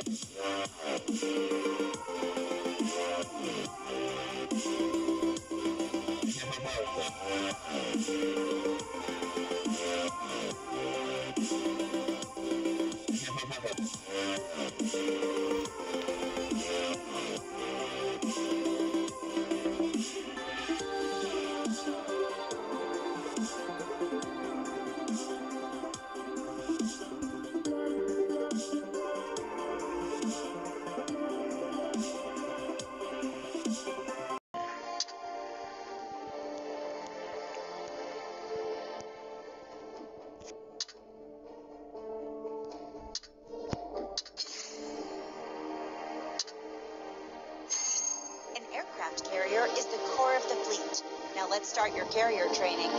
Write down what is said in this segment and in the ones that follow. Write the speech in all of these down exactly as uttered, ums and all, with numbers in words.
An aircraft carrier is the core of the fleet. Now let's start your carrier training.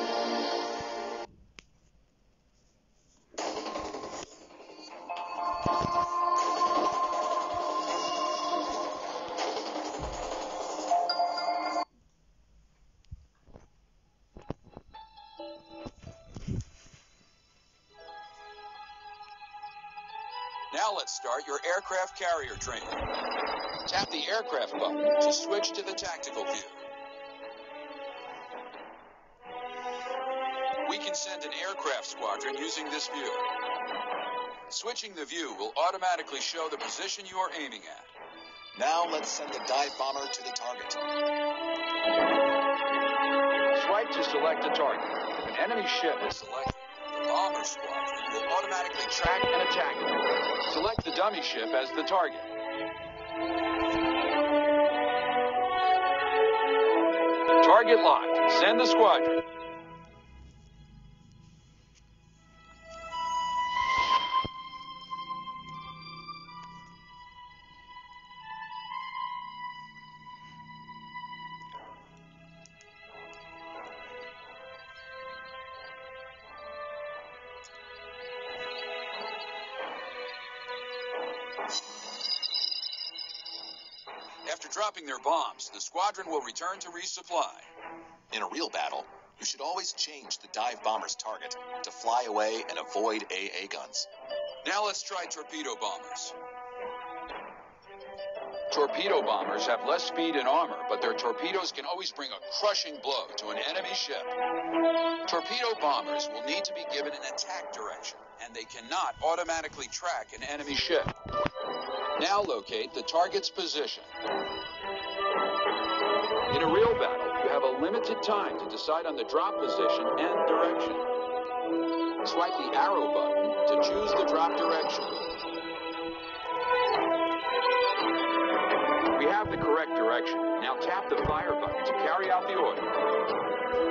Now let's start your aircraft carrier training. Tap the aircraft button to switch to the tactical view. We can send an aircraft squadron using this view. Switching the view will automatically show the position you are aiming at. Now let's send the dive bomber to the target. Swipe to select a target. If an enemy ship is selected, the bomber squadron will automatically track and attack it. Select the dummy ship as the target. Target locked. Send the squadron. After dropping their bombs, the squadron will return to resupply. In a real battle, you should always change the dive bomber's target to fly away and avoid A A guns. Now let's try torpedo bombers. Torpedo bombers have less speed and armor, but their torpedoes can always bring a crushing blow to an enemy ship. Torpedo bombers will need to be given an attack direction, and they cannot automatically track an enemy ship. Now locate the target's position. In a real battle, you have a limited time to decide on the drop position and direction. Swipe the arrow button to choose the drop direction. We have the correct direction. Now tap the fire button to carry out the order.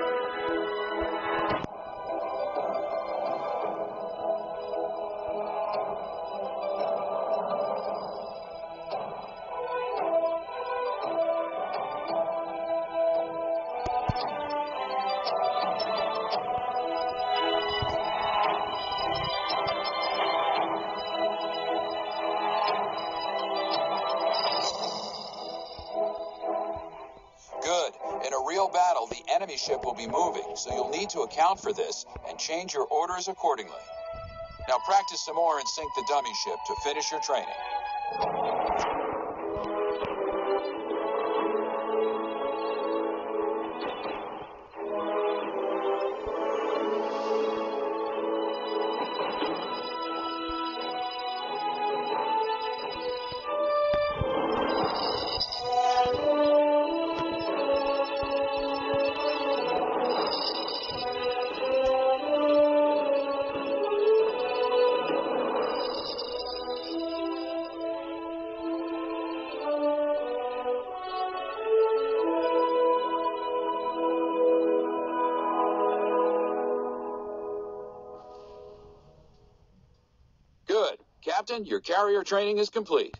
Good. In a real battle, the enemy ship will be moving, so you'll need to account for this and change your orders accordingly. Now practice some more and sink the dummy ship to finish your training. Good. Captain, your carrier training is complete.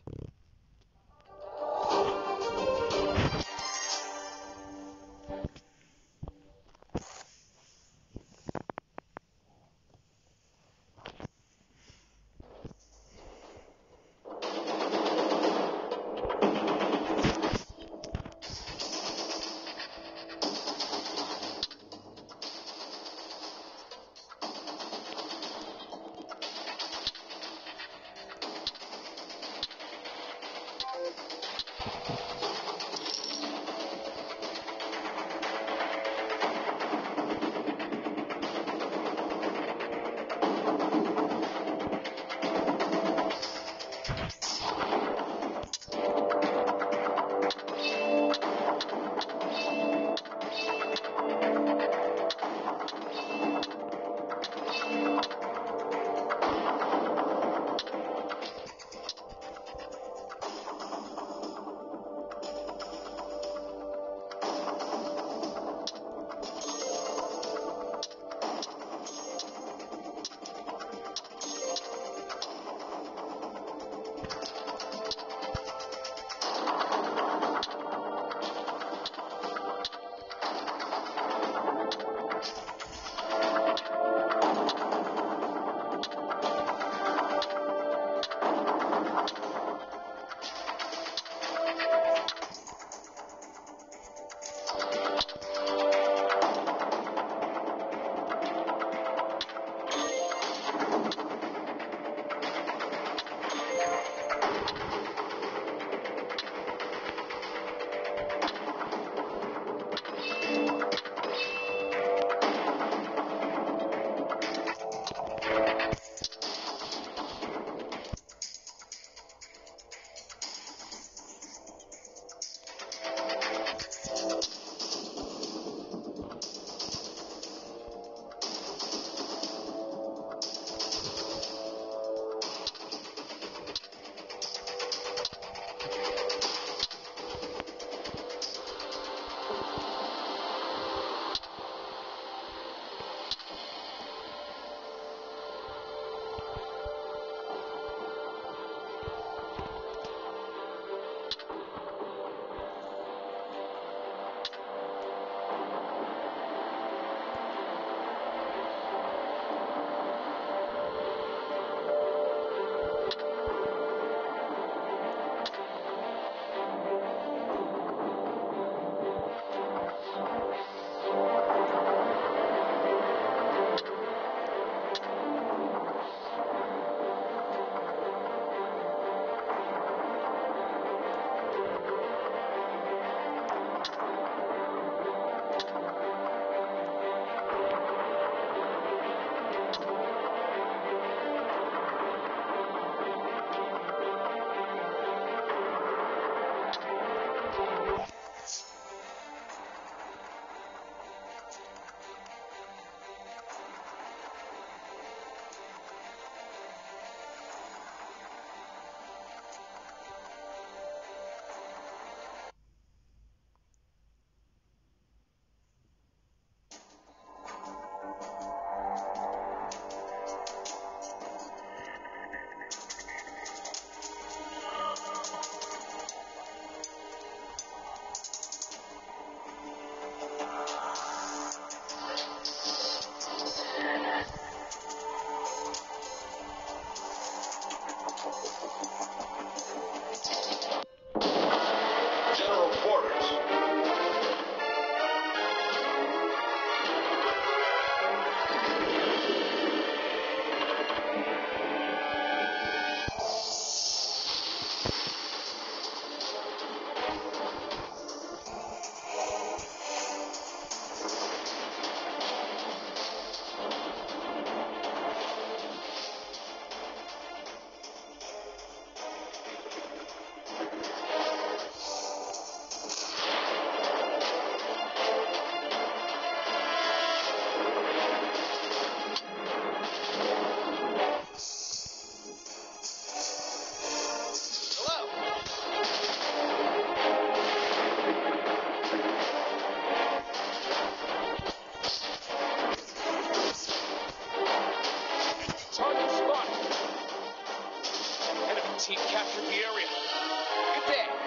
team captured the area. Get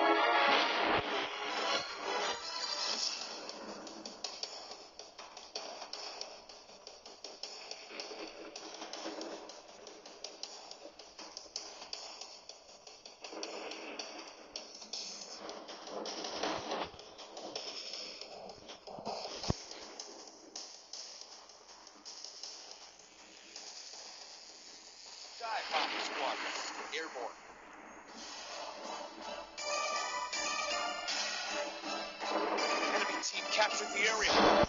there. Dive bomber squadron, airborne. captured the area.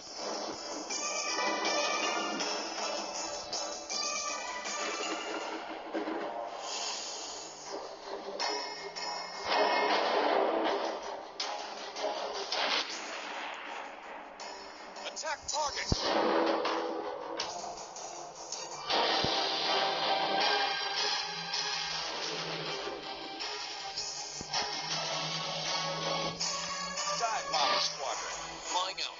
Attack target! Dive Bomber Squadron, flying out.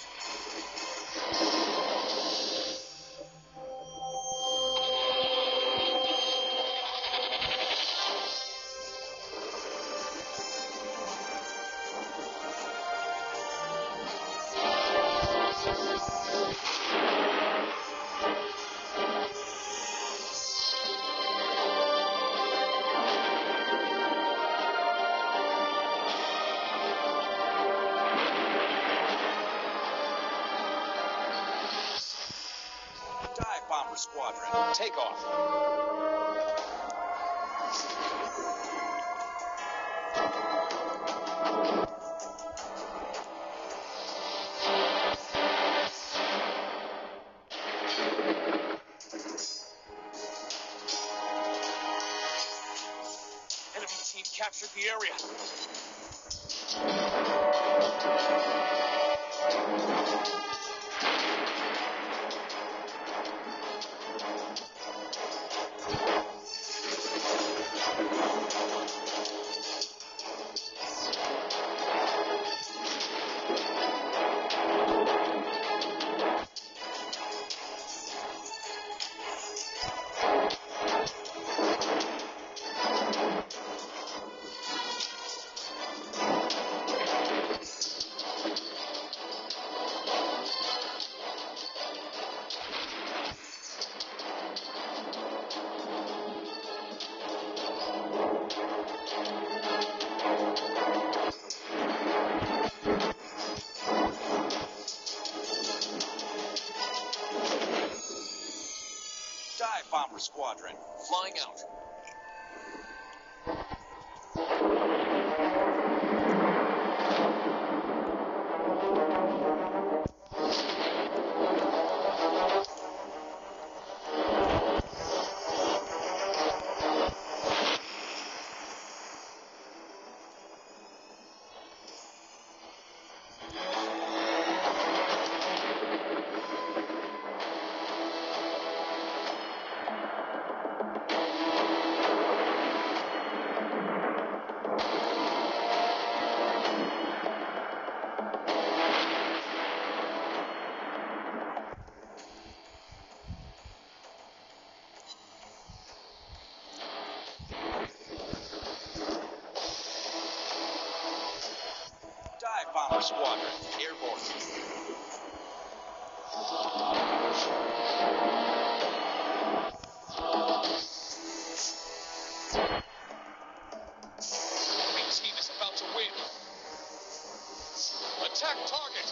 Dive Bomber Squadron, take off. Enemy team captured the area. Dive Bomber Squadron, flying out. Dive Bomber Squadron, airborne. Enemy team is about to win. Attack target.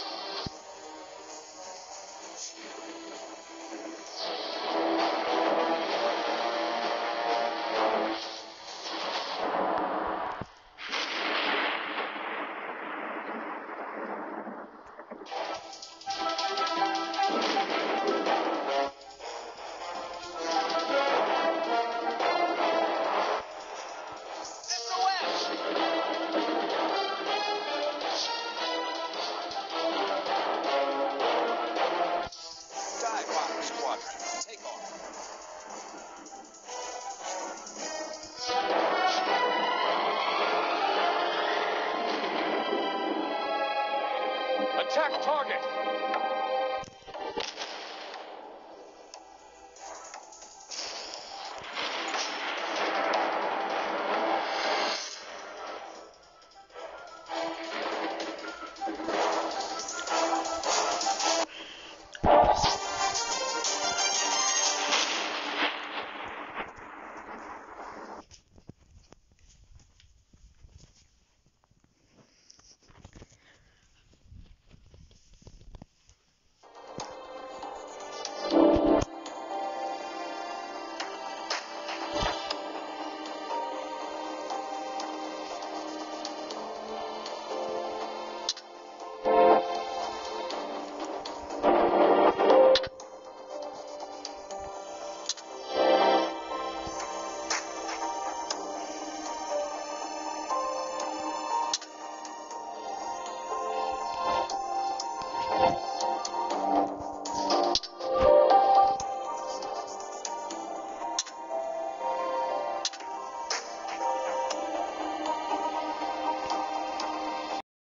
Dive Bomber Squadron, take off. Attack target.